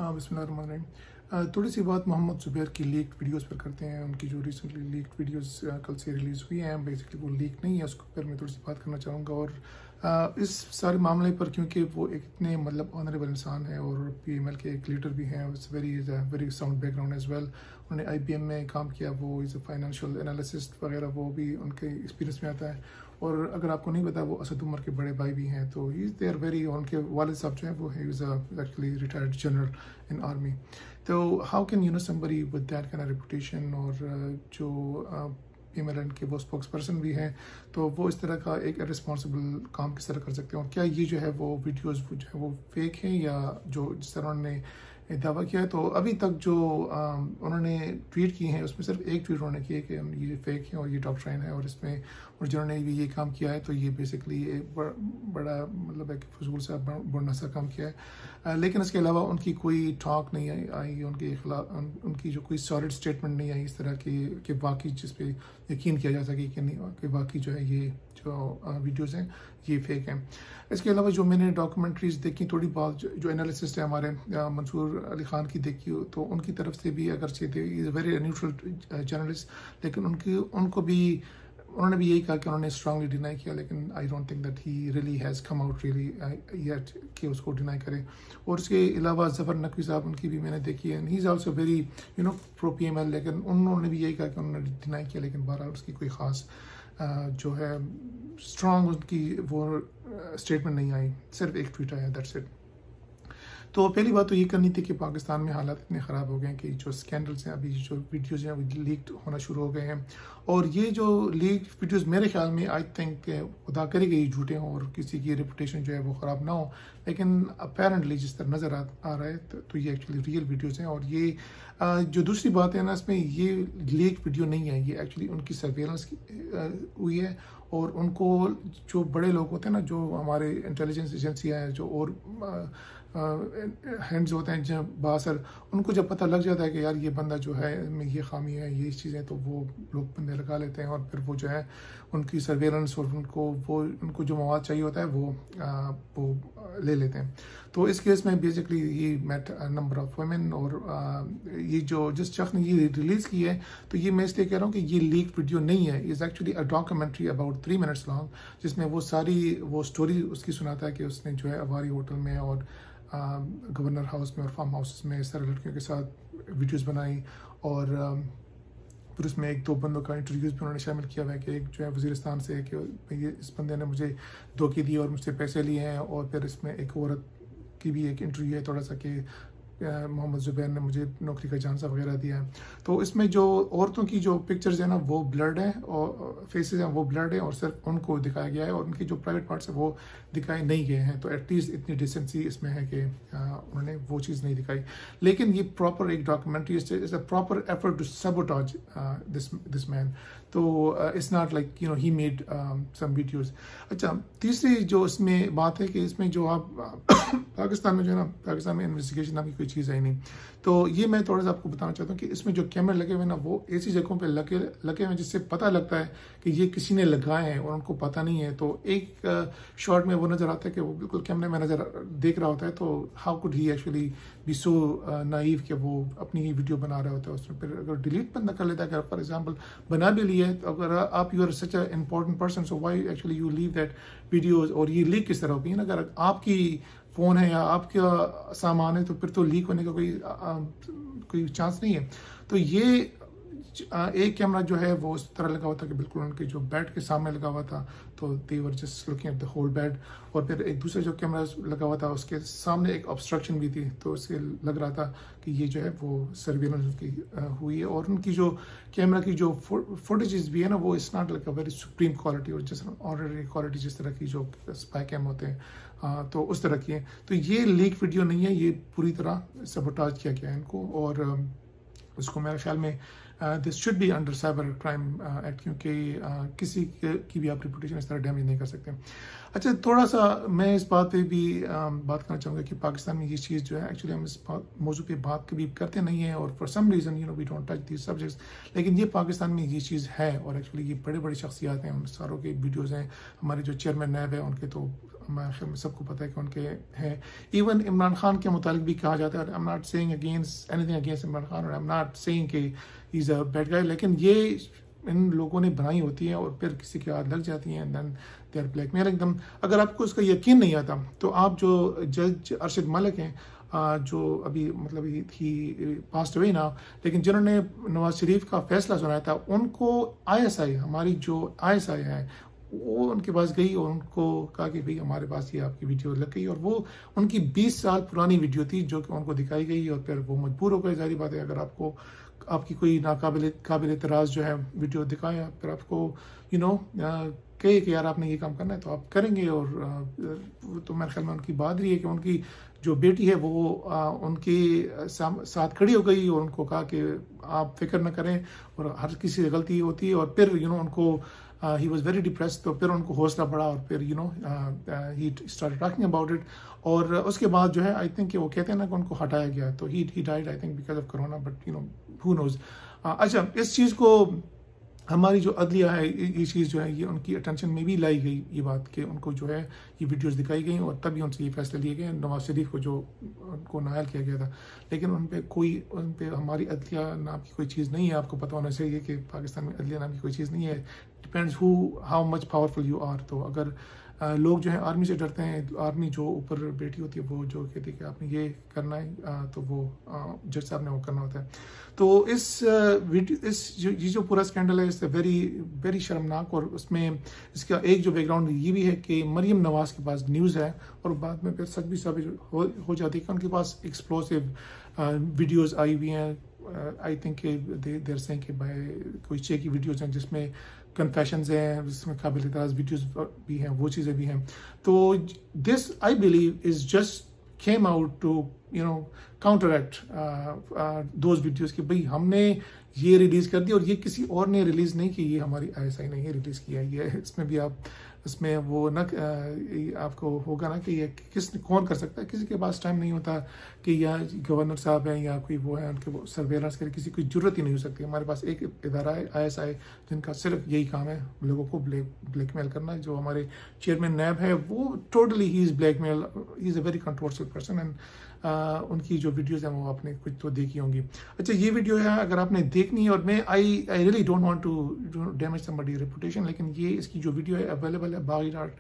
हाँ, बिस्मिल्लाहिर्रहमानिर्रहीम। थोड़ी सी बात मोहम्मद ज़ुबैर की लीक्ड वीडियोस पर करते हैं। उनकी जो रिसेंटली लीक्ड वीडियोस कल से रिलीज़ हुई हैं, बेसिकली वो लीक नहीं है, उसके ऊपर मैं थोड़ी सी बात करना चाहूँगा। और इस सारे मामले पर, क्योंकि वो एक इतने मतलब ऑनरेबल इंसान है और PML के एक लीडर भी हैं, it's very sound background as well. उन्होंने IBM में काम किया, वो इज़ अ फाइनेंशियल एनालिसिस्ट वगैरह, वो भी उनके एक्सपीरियंस में आता है। और अगर आपको नहीं पता, वो असद उमर के बड़े भाई भी हैं, तो ही इज़ देयर वेरी, उनके वालिद साहब जो हैं वो he is actually retired general in army. तो how can somebody with that kind of reputation, और जो PML के वो स्पोक्स पर्सन भी हैं, तो वो इस तरह का एक रिस्पॉन्सिबल काम किस तरह कर सकते हैं। और क्या ये जो है वो वीडियोज़ जो है वो फेक हैं, या जो जिस तरह उन्होंने दावा किया है। तो अभी तक जो उन्होंने ट्वीट किए हैं, उसमें सिर्फ एक ट्वीट उन्होंने किया कि ये फेक है और ये डॉक्ट्राइन है, और इसमें और जिन्होंने भी ये काम किया है तो ये बेसिकली एक बड़ा मतलब एक फजूल सा बुरा सा काम किया है। लेकिन इसके अलावा उनकी कोई टॉक नहीं आई, उनके खिलाफ उनकी जो कोई सॉलिड स्टेटमेंट नहीं आई इस तरह की वाकई जिस पे यकीन किया जा सके कि वाकई जो है ये जो वीडियोज़ हैं ये फेक हैं। इसके अलावा जो मैंने डॉक्यूमेंट्रीज देखी, थोड़ी बहुत जो एनालिसिस्ट है हमारे मंसूर अली खान की देखी, तो उनकी तरफ से भी अगर से इज़ वेरी न्यूट्रल जर्नलिस्ट, लेकिन उनको भी उन्होंने भी यही कहा कि उन्होंने स्ट्रांगली डिनाई किया, लेकिन I don't think that he really has come out really yet कि उसको डिनाई करे। और उसके अलावा ज़फ़र नकवी साहब, उनकी भी मैंने देखी है, he is also very pro PML, लेकिन उन्होंने भी यही कहा कि उन्होंने डिनाई किया, लेकिन बहरहाल उसकी कोई ख़ास जो है स्ट्रांग उनकी वो स्टेटमेंट नहीं आई, सिर्फ एक ट्वीट आया, दैट्स इट। तो पहली बात तो ये करनी थी कि पाकिस्तान में हालात इतने ख़राब हो गए हैं कि जो स्कैंडल्स हैं, अभी जो वीडियोज़ हैं वो लीक होना शुरू हो गए हैं। और ये जो लीक वीडियोज़ मेरे ख्याल में आई थिंक खुदा करे कि ये झूठे हों और किसी की रेपुटेशन जो है वो ख़राब ना हो, लेकिन अपेरेंटली जिस तरह नज़र आ रहा है तो ये एक्चुअली रियल वीडियोज़ हैं। और ये जो दूसरी बात है ना, इसमें ये लीक वीडियो नहीं है, ये एक्चुअली उनकी सर्वेलेंस हुई है। और उनको जो बड़े लोग होते हैं ना, जो हमारे इंटेलिजेंस एजेंसियाँ हैं, जो और हैंड्स होते हैं जब बासर, उनको जब पता लग जाता है कि यार ये बंदा जो है में ये खामी है, ये चीज़ें, तो वो लोग बंदे लगा लेते हैं और फिर वो जो है उनकी सर्वेलेंस और उनको जो मवाद चाहिए होता है वो ले लेते हैं। तो इस केस में बेसिकली ये मेट नंबर ऑफ वुमेन, और ये जो जिस शख्स ने ये रिलीज़ की है, तो ये मैं इसलिए कह रहा हूँ कि ये लीक वीडियो नहीं है, is actually a documentary about 3 minutes long, जिसमें वो सारी वो स्टोरी उसकी सुनाता है कि उसने जो है अवारी होटल में और गवर्नर हाउस में और फार्म हाउस में इस तरह लड़कियों के साथ वीडियोस बनाई। और फिर उसमें 1-2 बंदों का इंटरव्यूज़ भी उन्होंने शामिल किया हुआ है कि एक जो है वज़ीरिस्तान से है कि ये इस बंदे ने मुझे धोखे दिए और मुझसे पैसे लिए हैं। और फिर इसमें एक औरत की भी एक इंटरव्यू है थोड़ा सा कि मोहम्मद ज़ुबैर ने मुझे नौकरी का झांसा वगैरह दिया है। तो इसमें जो औरतों की जो पिक्चर्स है ना वो ब्लर्ड है, और फेसेस हैं वो ब्लर्ड है, और सिर्फ उनको दिखाया गया है और उनकी जो प्राइवेट पार्ट्स है वो दिखाए नहीं गए हैं। तो एटलीस्ट इतनी डिसेंसी इसमें है कि उन्होंने वो चीज़ नहीं दिखाई। लेकिन ये प्रॉपर एक documentary, is a proper effort to sabotage this man. तो it's not like he made some videos. अच्छा, तीसरी जो इसमें बात है कि इसमें जो आप पाकिस्तान में जो है ना, पाकिस्तान में इन्वेस्टिगेशन नाम की कोई चीज़ आई नहीं। तो ये मैं थोड़ा सा आपको बताना चाहता हूँ कि इसमें जो कैमरे लगे हुए ना, वो ऐसी जगहों पे लगे हुए जिससे पता लगता है कि ये किसी ने लगाए हैं और उनको पता नहीं है। तो एक शॉट में वो नज़र आता है कि वो बिल्कुल कैमरे में देख रहा होता है, तो how could he actually be so naive कि वो अपनी ही वीडियो बना रहा होता है। उसमें फिर अगर डिलीट बंदा कर लेता है, अगर फॉर एग्जाम्पल बना भी लिया है, तो अगर आप you are such a important person, so why actually you leave that videos. और ये लीक किस तरह होगी ना, अगर आपकी फ़ोन है या आपका सामान है, तो फिर तो लीक होने का कोई चांस नहीं है। तो ये एक कैमरा जो है वो उस तरह लगा हुआ था कि बिल्कुल उनके जो बेड के सामने लगा हुआ था, तो they were just looking at the whole bed. और फिर एक दूसरा जो कैमरा लगा हुआ था उसके सामने एक ऑब्स्ट्रक्शन भी थी, तो उससे लग रहा था कि ये जो है वो सर्विलेंस उनकी हुई है। और उनकी जो कैमरा की जो फुटेजेस भी है ना, वो it's not like a very supreme quality, और जिस ऑर्डिनरी क्वालिटी जिस तरह की जो स्पाई कैम होते हैं, तो उस तरह की है। तो ये लीक वीडियो नहीं है, ये पूरी तरह सबोटाज किया गया है इनको। और उसको मेरे ख्याल में this should be under cyber crime act, क्योंकि किसी की भी आप रेपुटेशन इस तरह डैमेज नहीं कर सकते। अच्छा, थोड़ा सा मैं इस बात पे भी बात करना चाहूँगा कि पाकिस्तान में ये चीज़ जो है, एक्चुअली हम इस मौजू पे बात कभी करते नहीं हैं, और for some reason we don't touch these subjects, लेकिन ये पाकिस्तान में ये चीज़ है। और एक्चुअली ये बड़े बड़े शख्सियात हैं, उन सारों के वीडियोज़ हैं। हमारे जो चेयरमैन नैब है उनके तो सबको पता है कि उनके हैं। इवन इमरान खान के मुतालिक भी कहा जाता है, I am not saying against anything against Imran Khan, और आई एम नॉट सेइंग कि ही इज़ अ बैड गाय, लेकिन ये इन लोगों ने बनाई होती है और फिर किसी के हाथ लग जाती हैं, and then they are blackmailing them. अगर आपको इसका यकीन नहीं आता तो आप जो जज अरशद मलिक हैं, जो अभी मतलब ही पास्ट अवे ना, लेकिन जिन्होंने नवाज शरीफ का फैसला सुनाया था, उनको ISI, हमारी जो ISI है, वो उनके पास गई और उनको कहा कि भाई हमारे पास ये आपकी वीडियो लग गई, और वो उनकी 20 साल पुरानी वीडियो थी जो कि उनको दिखाई गई, और फिर वो मजबूर हो गए। जारी बात है, अगर आपको आपकी कोई काबिल एतराज़ जो है वीडियो दिखाया, फिर आपको कहे कि यार आपने ये काम करना है तो आप करेंगे। और तो मेरे ख्याल में उनकी बात रही है कि उनकी जो बेटी है वो उनके साथ खड़ी हो गई और उनको कहा कि आप फिक्र न करें, और हर किसी से गलती होती है। और फिर उनको ही वॉज वेरी डिप्रेस्ड, तो फिर उनको हौसला बढ़ा, और फिर he started talking about it. और उसके बाद जो है, आई थिंक वो कहते हैं ना कि उनको हटाया गया, तो he died I think because of corona, but who knows. अच्छा, इस चीज़ को हमारी जो अदलिया है, ये चीज़ जो है ये उनकी अटेंशन में भी लाई गई, ये बात कि उनको जो है ये वीडियोस दिखाई गई, और तभी उनसे ये फैसले लिए गए नवाज शरीफ को जो उनको नायल किया गया था। लेकिन उन पे हमारी अदलिया नाम की कोई चीज़ नहीं है। आपको पता होना चाहिए कि पाकिस्तान में अदलिया नाम की कोई चीज़ नहीं है। Depends how much powerful you are. तो अगर लोग जो है आर्मी से डरते हैं, आर्मी जो ऊपर बैठी होती है वो जो कहती है कि आपने ये करना है, तो वो जज साहब ने वो करना होता है। तो ये जो पूरा स्कैंडल है, इससे वेरी वेरी शर्मनाक। और उसमें इसका एक जो बैकग्राउंड ये भी है कि मरियम नवाज के पास न्यूज़ है, और बाद में फिर सच भी साबित हो जाती है कि उनके पास एक्सप्लोसिव वीडियोज़ आई हुई हैं। आई थिंक देर से कि भाई कोई चे की वीडियोज़ हैं जिसमें कन्फेशंस हैं, जिसमें काबिल एतराज़ वीडियोज़ भी हैं, वो चीज़ें भी हैं। तो this I believe is just came out to counteract those videos कि भाई हमने ये रिलीज कर दिया और ये किसी और ने रिलीज नहीं की, ये हमारी ISI ने ये रिलीज किया है। ये इसमें भी आप इसमें वो न आपको होगा ना कि ये कौन कर सकता है। किसी के पास टाइम नहीं होता कि या गवर्नर साहब हैं या कोई वो है, उनके वो सर्वेलेंस करे, किसी की जरूरत ही नहीं हो सकती। हमारे पास एक इदारा है ISI जिनका सिर्फ यही काम है लोगों को ब्लैकमेल करना। जो हमारे चेयरमैन नैब है वो totally he is blackmail, he is a very controversial person, and उनकी जो वीडियोज़ हैं वो आपने कुछ तो देखी होंगी। अच्छा, ये वीडियो है अगर आपने देखनी है, और मैं I really don't want to damage somebody reputation, लेकिन ये इसकी जो वीडियो है अवेलेबल है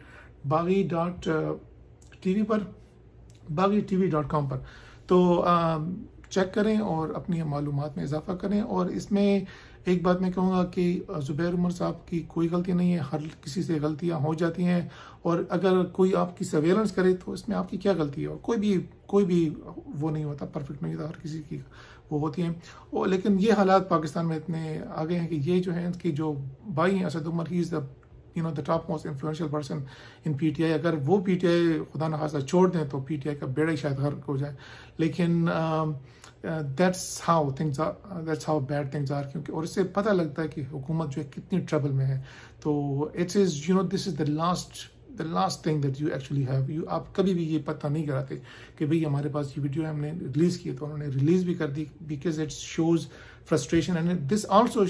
बागी.tv पर, bagitv.com पर। तो चेक करें और अपनी मालूमात में इजाफा करें। और इसमें एक बात मैं कहूँगा कि ज़ुबैर उमर साहब की कोई गलती नहीं है, हर किसी से गलतियाँ हो जाती हैं, और अगर कोई आपकी सर्वेलेंस करे तो इसमें आपकी क्या गलती है। और कोई भी वो नहीं होता, परफेक्ट नहीं होता, हर किसी की वो होती हैं। और लेकिन ये हालात पाकिस्तान में इतने आ गए हैं कि ये जो है इनकी जो भाई हैं Asad Umar, he is the top most influential person in PTI। अगर वो PTI खुदा न खासा छोड़ दें तो PTI का बेड़ा ही शायद गर्क हो जाए। लेकिन that's how bad things are, क्योंकि और इससे पता लगता है कि हुकूमत जो है कितनी ट्रबल में है। तो this is the last thing that you actually have। आप कभी भी ये पता नहीं कराते कि भाई हमारे पास ये वीडियो हमने रिलीज की, तो उन्होंने रिलीज भी कर दी, because it shows frustration, and this also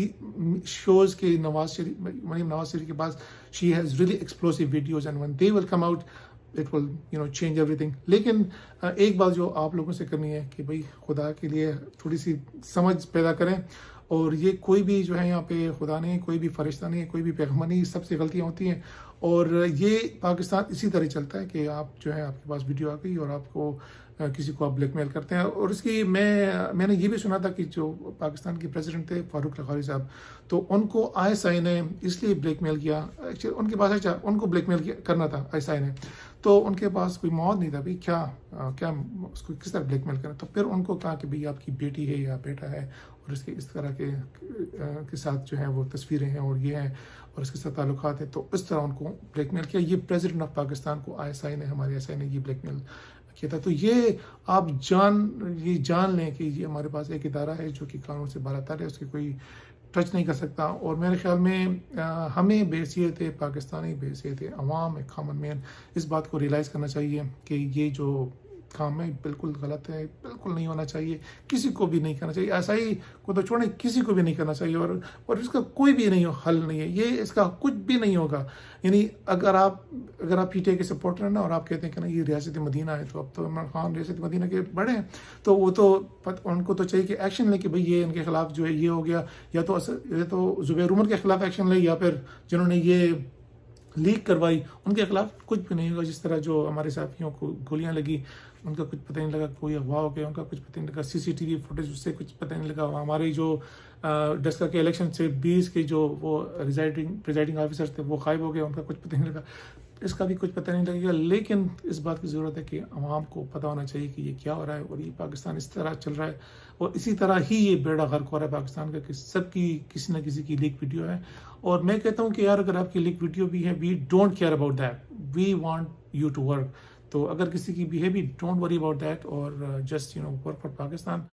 shows कि मरियम नवाज शरीफ के पास she has really explosive videos, and when they will come out it will change everything. लेकिन एक बात जो आप लोगों से करनी है कि भाई खुदा के लिए थोड़ी सी समझ पैदा करें। और ये कोई भी जो है यहाँ पे खुदा नहीं, कोई भी फरिश्ता नहीं है, कोई भी पैगम्बर नहीं, सबसे गलतियाँ होती हैं। और ये पाकिस्तान इसी तरह चलता है कि आप जो है आपके पास वीडियो आ गई और आपको किसी को आप ब्लैकमेल करते हैं। और इसकी मैंने ये भी सुना था कि जो पाकिस्तान के प्रेसिडेंट थे फारूक लखारी साहब, तो उनको ISI ने इसलिए ब्लैकमेल किया, एक्चुअली उनके पास उनको ब्लैकमेल करना था ISI ने, तो उनके पास कोई मौत नहीं था भाई, क्या उसको किस तरह ब्लैकमेल करें। तो फिर उनको कहा कि भाई आपकी बेटी है या बेटा है और इसके इस तरह के साथ जो है वो तस्वीरें हैं और ये हैं और इसके साथ ताल्लुकात हैं, तो इस तरह उनको ब्लैकमेल किया। ये प्रेसिडेंट ऑफ पाकिस्तान को हमारे ISI ने ये ब्लैकमेल किया था। तो ये आप जान लें कि ये हमारे पास एक इदारा है जो कि कानून से बालातर है, उसकी कोई टच नहीं कर सकता। और मेरे ख्याल में हमें बेहसियत पाकिस्तानी, बेहसियत अवाम, एक कॉमन मैन, इस बात को रियलाइज़ करना चाहिए कि ये जो काम है, बिल्कुल गलत है, बिल्कुल नहीं होना चाहिए, किसी को भी नहीं करना चाहिए। ऐसा ही को तो छोड़ें, किसी को भी नहीं करना चाहिए, और इसका कोई भी नहीं हल नहीं है, ये इसका कुछ भी नहीं होगा। यानी अगर आप पीटीआई के सपोर्टर हैं ना और आप कहते हैं कि ना ये रियासत मदीना है, तो अब तो इमरान खान रियासत मदीना के बड़े हैं, तो वो तो उनको तो चाहिए कि एक्शन ले कि भाई ये इनके खिलाफ जो है ये हो गया, या तो जुबैर उमर के खिलाफ एक्शन ले, या फिर जिन्होंने ये लीक करवाई उनके खिलाफ कुछ भी नहीं होगा। जिस तरह जो हमारे साथियों को गोलियां लगी, उनका कुछ पता नहीं लगा, कोई अगवा हो गया, उनका कुछ पता नहीं लगा, सीसीटीवी फुटेज उससे कुछ पता नहीं लगा, हमारे जो डस्का के इलेक्शन से 20 के जो वो प्रिजाइडिंग ऑफिसर थे वो गायब हो गए, उनका कुछ पता नहीं लगा, इसका भी कुछ पता नहीं लगेगा। लेकिन इस बात की ज़रूरत है कि आवाम को पता होना चाहिए कि ये क्या हो रहा है, और ये पाकिस्तान इस तरह चल रहा है, और इसी तरह ही ये बेड़ा गर्क हो रहा है पाकिस्तान का, कि सबकी किसी न किसी की लीक वीडियो है। और मैं कहता हूँ कि यार अगर आपकी लीक वीडियो भी है, we don't care about that, we want you to work. तो अगर किसी की भी है, we don't worry about that, और जस्ट वर्क फॉर पाकिस्तान।